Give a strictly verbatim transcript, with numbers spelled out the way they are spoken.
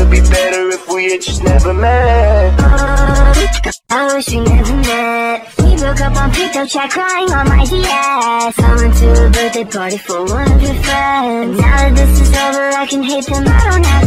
would be better if we had just never met. I wish we never met. We broke up on pick up chat, crying on my D S. I went to a birthday party for one of your friends. Now that this is over, I can hate them, I don't have